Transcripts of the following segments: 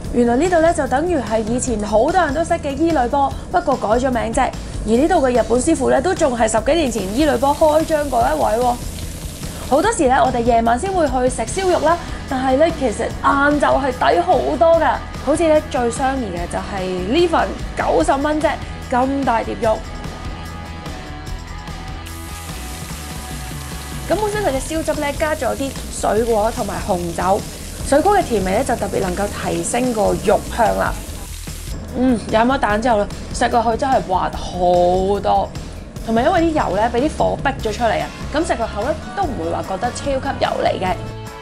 原來呢度咧就等於係以前好多人都識嘅伊呂波，不過改咗名啫。而呢度嘅日本師傅咧都仲係10幾年前伊呂波開張嗰一位喎。好多時咧，我哋夜晚先會去食燒肉啦，但係咧其實晏晝係抵好多㗎。好似咧最相宜嘅就係呢份90蚊啫，咁大碟肉。咁本身佢嘅燒汁咧加咗啲水果同埋紅酒，水果嘅甜味咧就特別能夠提升個肉香啦。飲咗蛋之後咧，食落去真係滑好多，同埋因為啲油咧俾啲火逼咗出嚟啊，咁食個口咧都唔會話覺得超級油膩嘅。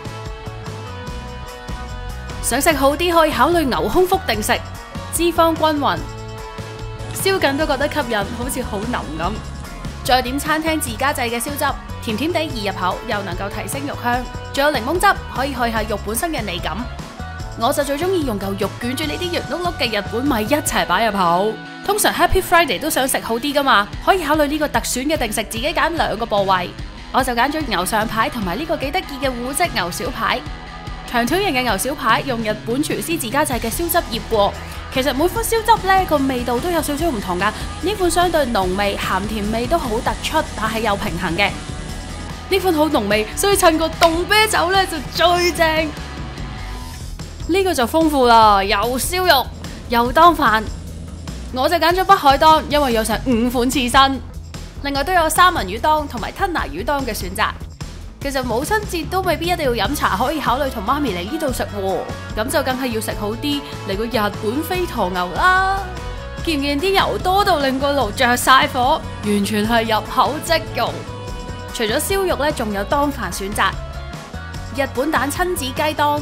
想食好啲可以考慮牛胸腹定食，脂肪均勻，燒緊都覺得吸引，好似好腍咁。再點餐廳自家製嘅燒汁，甜甜地易入口，又能夠提升肉香，仲有檸檬汁可以去下肉本身嘅膩感。我就最中意用嚿肉捲住呢啲圓碌碌嘅日本米一齊擺入口。通常 Happy Friday 都想食好啲噶嘛，可以考慮呢個特選嘅定食，自己揀2個部位。我就揀咗牛上排同埋呢個幾得意嘅糊跡牛小排。長條型嘅牛小排用日本廚師自家製嘅燒汁醃過。其實每款燒汁呢個味道都有少少唔同噶，呢款相對濃味，鹹甜味都好突出，但係又平衡嘅。呢款好濃味，所以襯個凍啤酒呢就最正。呢個就豐富啦，又燒肉又當飯。我就揀咗北海當，因為有成5款刺身，另外都有三文魚當同埋吞拿魚當嘅選擇。其實母親節都未必一定要飲茶，可以考慮同媽咪嚟呢度食喎，咁就梗係要食好啲，嚟個日本飛驒牛啦！見唔見啲油多到令個爐着晒火，完全係入口即溶。除咗燒肉呢，仲有當飯選擇，日本蛋親子雞當。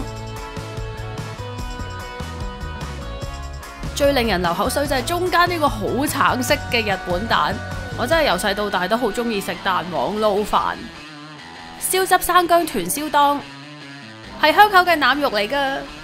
最令人流口水就係中間呢個好橙色嘅日本蛋，我真係由細到大都好中意食蛋黃撈飯。燒汁生薑豚燒當係香口嘅腩肉嚟㗎。